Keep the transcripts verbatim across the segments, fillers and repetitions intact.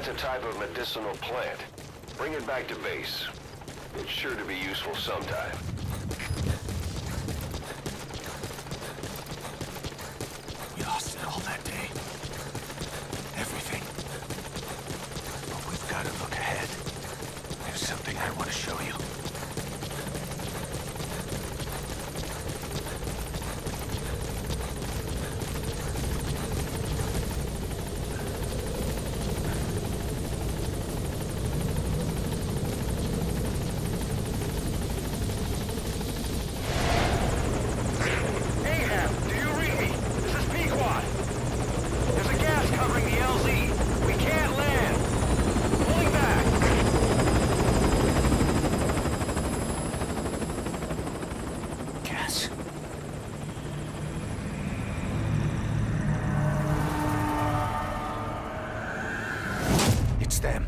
That's a type of medicinal plant. Bring it back to base. It's sure to be useful sometime. We lost it all that day. Everything. But we've got to look ahead. There's something I want to show you. It's them.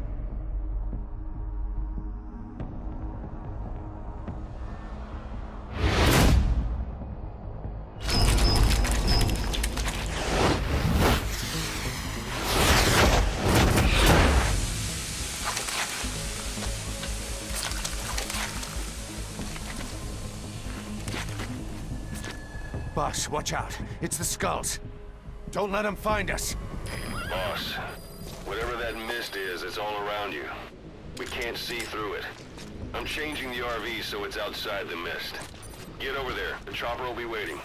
Boss, watch out. It's the Skulls. Don't let them find us. Boss, whatever that mist is, it's all around you. We can't see through it. I'm changing the R V so it's outside the mist. Get over there. The chopper will be waiting.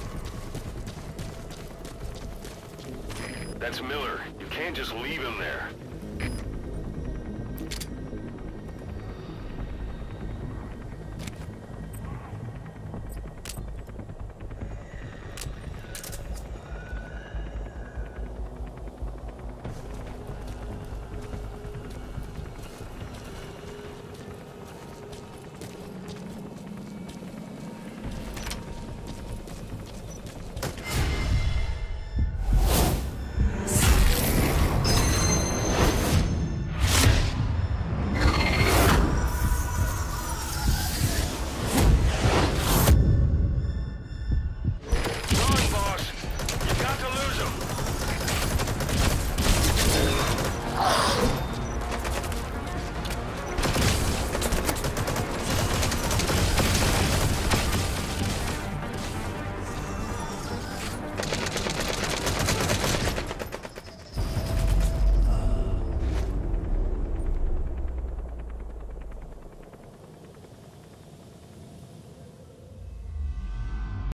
That's Miller. You can't just leave him there.